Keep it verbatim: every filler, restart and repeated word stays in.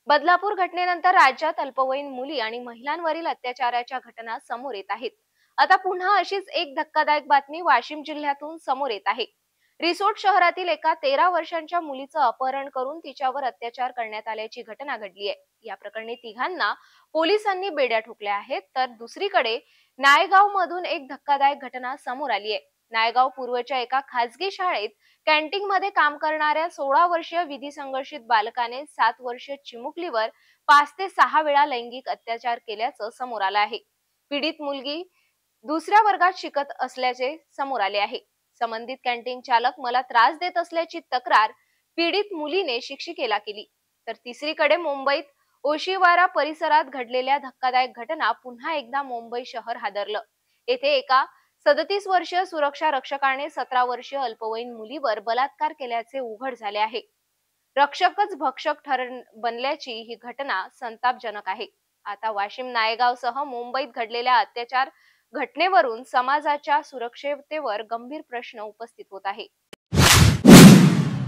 बदलापूर घटनेनंतर राज्यात अल्पवयीन मुली आणि महिलांवरील अत्याचाराच्या घटना समोर येत आहेत. आता पुन्हा अशीच एक धक्कादायक बातमी वाशिम जिल्ह्यातून समोर येत आहे. रिसोड शहरातील एका तेरा वर्षांच्या मुलीचं अपहरण करून तिच्यावर अत्याचार करण्यात आल्याची घटना घडली आहे. या प्रकरणी तिघांना पोलिसांनी बेड्या ठोकल्या आहेत. तर दुसरीकडे नायगाव मधून एक धक्कादायक घटना समोर आली आहे. नायगाव पूर्वच्या एका खासगी शाळेत कॅन्टीन मध्ये काम करणाऱ्या सोळा वर्षीय विधी संघर्षित बालकाने सात वर्षीय चिमुकलीवर पाच ते सहा वेळा लैंगिक अत्याचार केल्याचं समोर आलं आहे. पीडित मुलगी दुसऱ्या वर्गात शिकत असल्याचे समोर आले आहे. संबंधित कॅन्टीन चालक मला त्रास देत असल्याची तक्रार पीडित मुलीने शिक्षिकेला केली. तर तिसरीकडे मुंबईत ओशिवारा परिसरात घडलेल्या धक्कादायक घटना पुन्हा एकदा मुंबई शहर हादरलं. येथे एका सदतीस वर्षीय सुरक्षा रक्षकाने सतरा वर्षीय अल्पवयीन मुलीवर बलात्कार केल्याचे उघड झाले आहे. रक्षकच भक्षक ठर बनल्याची ही घटना संतापजनक आहे. आता वाशिम नायगावसह मुंबईत घडलेल्या अत्याचार घटनेवरून समाजाच्या सुरक्षिततेवर गंभीर प्रश्न उपस्थित होत आहे.